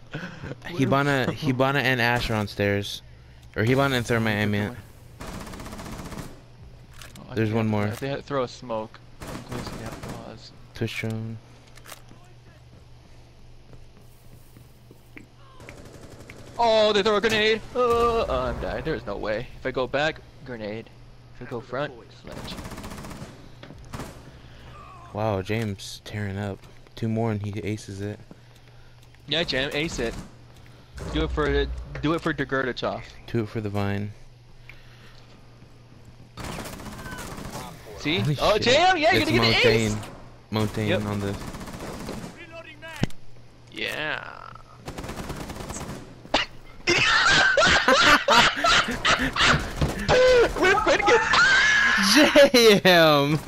Hibana and Ash are on stairs. Or Hibana and Thermite, I meant. There's one more. They throw a smoke. I'm glazing the applause. Twitch drone. Oh, they throw a grenade! I'm dying. There's no way. If I go back, grenade. If I go front, sledge. Wow, James tearing up. 2 more and he aces it. Yeah, Jam, ace it. Do it for Degurdichov. 2 for the Vine. See? Holy Oh, shit. Jam, yeah, you're It's gonna get the ace! Montaigne on this. Yeah. We're going to get. JM!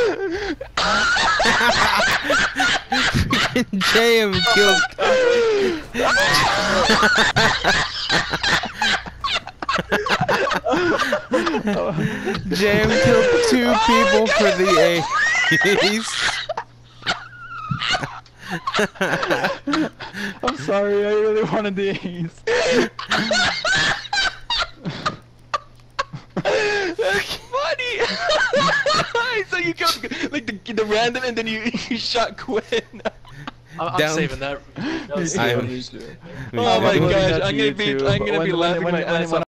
Freaking JM killed. JM killed 2 people for the ace. I'm sorry, I really wanted the ace. That's funny! So you killed like the random and then you shot Quinn. I'm saving that. Oh Oh my gosh, I'm gonna be laughing my ass off.